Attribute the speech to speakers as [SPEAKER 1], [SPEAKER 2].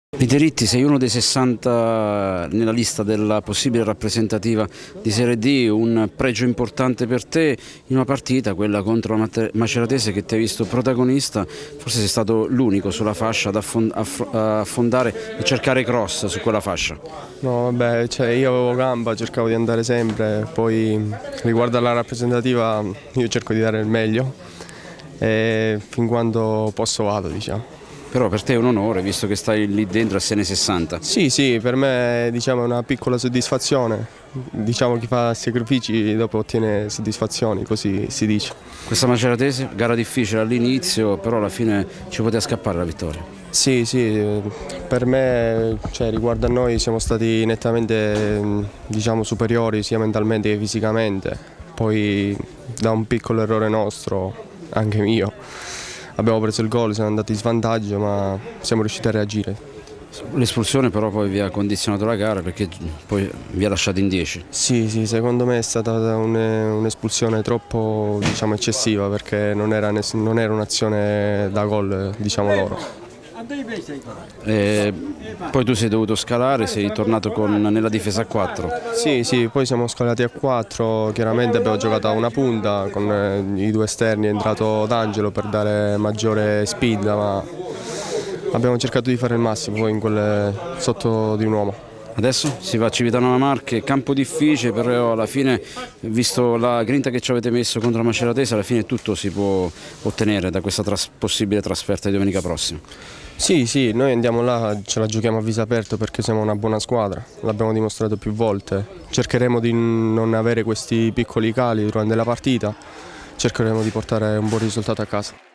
[SPEAKER 1] Piteritti, sei uno dei 60 nella lista della possibile rappresentativa di Serie D, un pregio importante per te in una partita, quella contro la Maceratese, che ti ha visto protagonista. Forse sei stato l'unico sulla fascia ad affondare e cercare cross su quella fascia.
[SPEAKER 2] No, vabbè, io avevo gamba, cercavo di andare sempre, poi riguardo alla rappresentativa io cerco di dare il meglio e fin quando posso vado, diciamo.
[SPEAKER 1] Però per te è un onore, visto che stai lì dentro a Sene 60.
[SPEAKER 2] Sì, per me diciamo, è una piccola soddisfazione. Diciamo chi fa sacrifici dopo ottiene soddisfazioni, così si dice.
[SPEAKER 1] Questa Maceratese, gara difficile all'inizio, però alla fine ci poteva scappare la vittoria.
[SPEAKER 2] Sì, per me, riguardo a noi, siamo stati nettamente diciamo, superiori sia mentalmente che fisicamente. Poi da un piccolo errore nostro, anche mio, abbiamo preso il gol, siamo andati in svantaggio, ma siamo riusciti a reagire.
[SPEAKER 1] L'espulsione però poi vi ha condizionato la gara, perché poi vi ha lasciato in 10.
[SPEAKER 2] Sì, secondo me è stata un'espulsione troppo diciamo, eccessiva, perché non era un'azione da gol, diciamo loro.
[SPEAKER 1] Poi tu sei dovuto scalare, sei tornato nella difesa a 4.
[SPEAKER 2] Sì, poi siamo scalati a 4, chiaramente abbiamo giocato a una punta con i due esterni, è entrato D'Angelo per dare maggiore spinta, ma abbiamo cercato di fare il massimo poi sotto di un uomo.
[SPEAKER 1] Adesso si va a Civitanova Marche, campo difficile, però alla fine, visto la grinta che ci avete messo contro la Maceratese, alla fine tutto si può ottenere da questa possibile trasferta di domenica prossima.
[SPEAKER 2] Sì, noi andiamo là, ce la giochiamo a viso aperto perché siamo una buona squadra, l'abbiamo dimostrato più volte. Cercheremo di non avere questi piccoli cali durante la partita, cercheremo di portare un buon risultato a casa.